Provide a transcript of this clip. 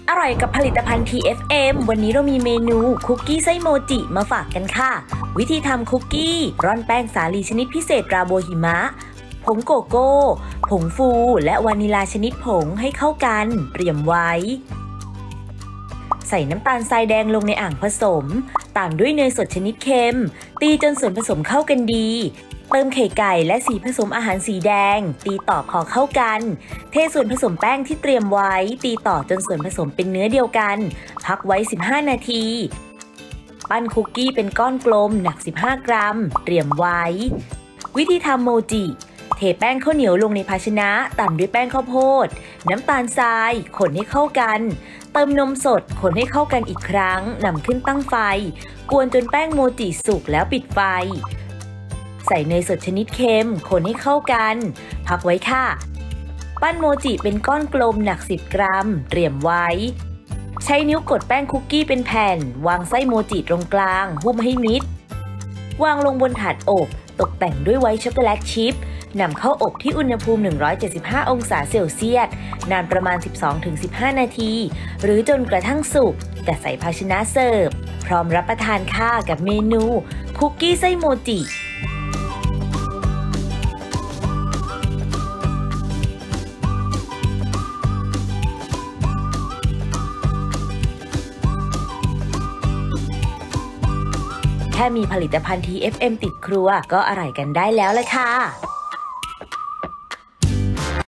อร่อยกับผลิตภัณฑ์ TFM วันนี้เรามีเมนูคุกกี้ไส้โมจิมาฝากกันค่ะวิธีทำคุกกี้ร่อนแป้งสาลีชนิดพิเศษราโบหิมะผงโกโก้ผงฟูและวานิลาชนิดผงให้เข้ากันเตรียมไว้ใส่น้ำตาลทรายแดงลงในอ่างผสมตามด้วยเนยสดชนิดเค็มตีจนส่วนผสมเข้ากันดีเติมไข่ไก่และสีผสมอาหารสีแดงตีต่อพอเข้ากันเทส่วนผสมแป้งที่เตรียมไว้ตีต่อจนส่วนผสมเป็นเนื้อเดียวกันพักไว้15นาทีปั้นคุกกี้เป็นก้อนกลมหนัก15กรัมเตรียมไว้วิธีทำโมจิเทแป้งข้าวเหนียวลงในภาชนะตามด้วยแป้งข้าวโพดน้ำตาลทรายคนให้เข้ากันเติมนมสดคนให้เข้ากันอีกครั้งนำขึ้นตั้งไฟกวนจนแป้งโมจิสุกแล้วปิดไฟใส่เนยสดชนิดเค็มคนให้เข้ากันพักไว้ค่ะปั้นโมจิเป็นก้อนกลมหนัก10กรัมเตรียมไว้ใช้นิ้วกดแป้งคุกกี้เป็นแผ่นวางไส้โมจิตรงกลางหุ้มให้มิดวางลงบนถาดอบตกแต่งด้วยไวท์ช็อกโกแลตชิพนำเข้าอบที่อุณหภูมิ175องศาเซลเซียสนานประมาณ 12-15 นาทีหรือจนกระทั่งสุกจัดใส่ภาชนะเสิร์ฟพร้อมรับประทานค่ะกับเมนูคุกกี้ไส้โมจิแค่มีผลิตภัณฑ์ TFM ติดครัวก็อร่อยกันได้แล้วล่ะค่ะ